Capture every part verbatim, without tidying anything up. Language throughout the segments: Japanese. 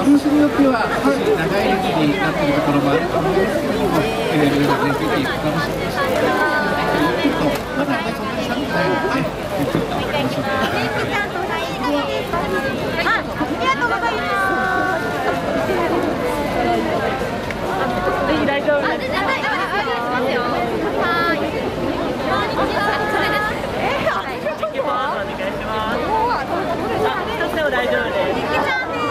ブースによっては少し長い列になっているところもあると思いますけれども、えー、皆さんね、ぜひお楽しみにしていただけると、まだね、そんなに寒くないのでね、ゆっくりとお楽しみください。 ありがとうございます。ぜひ大丈夫です。あ、全然大丈夫ですよ。はい。こんにちは。それです。えー、ありがとうございます。お願いします。あ、一つでも大丈夫です。ゆきちゃんです。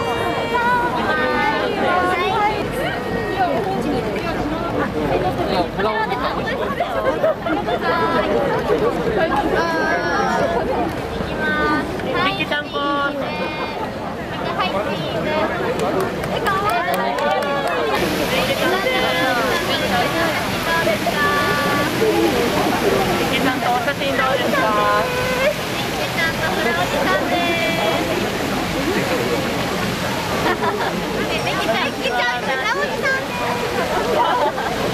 ミキちゃんぽー。はい、チーズ。え、かわいい。ミキちゃんとお写真どうですか？ミキちゃんとフラおじさんです。ミキちゃん、ミキちゃん、フラおじさんです。